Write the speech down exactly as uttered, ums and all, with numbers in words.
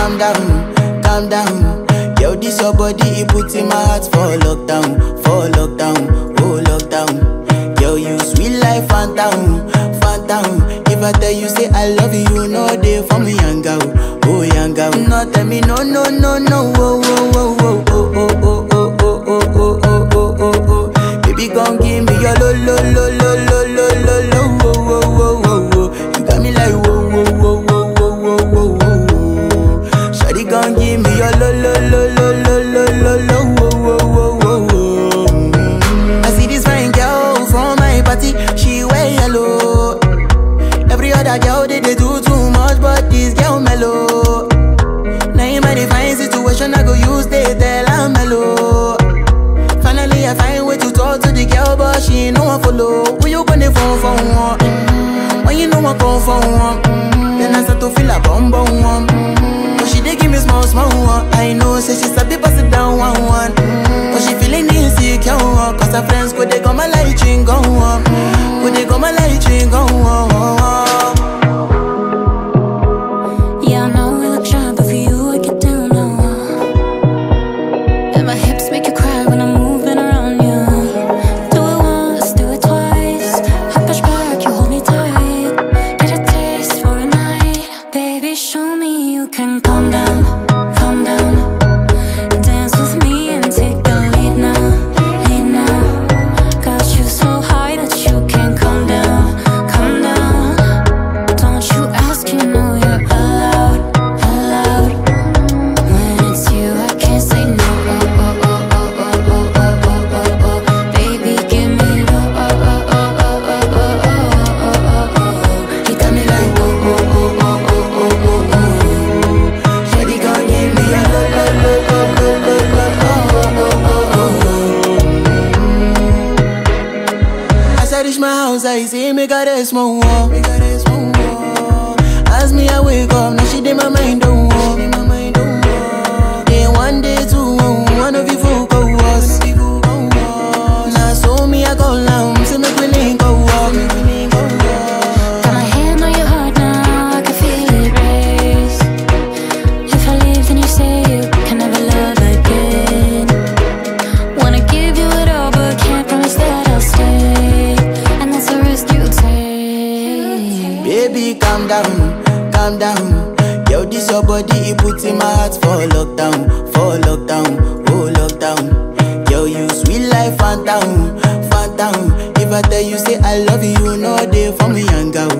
calm down, calm down. Yo, this your body, it puts in my heart for lockdown, for lockdown, oh lockdown. Yo, you sweet life, phantom, phantom. If I tell you say I love you, no day for me, yanga, oh yanga. No tell me no, no, no, no, oh, oh, oh, oh, oh, oh, oh, oh, oh, oh, oh, oh, oh, oh. Baby, gon' give me your lo, lo, lo, lo, lo, lo, lo, lo, oh, oh, oh, oh, oh. You got me like whoa, whoa, whoa, whoa, whoa, whoa, whoa, whoa. Shawty gon' give me your lo, lo, lo, lo, lo, lo, lo, lo, oh, oh, oh, oh, oh. I see this fine girl from my party, she wear yellow. Every other girl they, they do too much, but this girl mellow. Naim I define situation, I go use they tell I'm mellow. Finally I find way to talk to the girl, but she ain't no one follow. Who you gonna phone for one? Mm-hmm. When you know I come for one, mm-hmm. Then I start to feel a bum bum one. Mm-hmm. But she dey give me small small one. I know say she sabi pass it down one one. Mm-hmm. But she feeling insecure, cause her friends go they come my light ring go on. Go they come my light ring go on. Yeah, I know we look shy, but for you I get down low. And my hips make you cry when I'm moving around you. Do it once, do it twice. I push back, you hold me tight. Get a taste for a night. Baby, show me you can calm down, calm down. Dance with me and take the lead now, lead now. Got you so high that you can't calm down, calm down. Don't you ask, you know you're allowed, allowed. When it's you, I can't say no. Oh, oh, oh, oh, oh, oh, oh, oh, oh, oh. Baby, give me the oh, oh, oh, oh, oh, oh, oh, oh, oh, oh. You got me like oh, oh, oh, oh, oh, oh, oh, oh. Shawty gon' give me a lo, lo, lo, lo, lo, lo, lo, oh, oh, oh, oh. As I reach my house, I see me got a small wall. As me I wake up, now she did my mind don't walk. Then one day two, one of you folk go was. Now so me I go down, see me willing go walk. Got my hand on your heart now, I can feel it race. If I leave, then you say you can never love again. Wanna give you it all, but can't promise that I'll stay. And that's a risk you take. Baby, calm down, calm down. Yo, this your body, it puts in my heart for lockdown, for lockdown, oh lockdown. Yo, you sweet life, phantom, phantom. If I tell you say I love you, no day for me, yanga,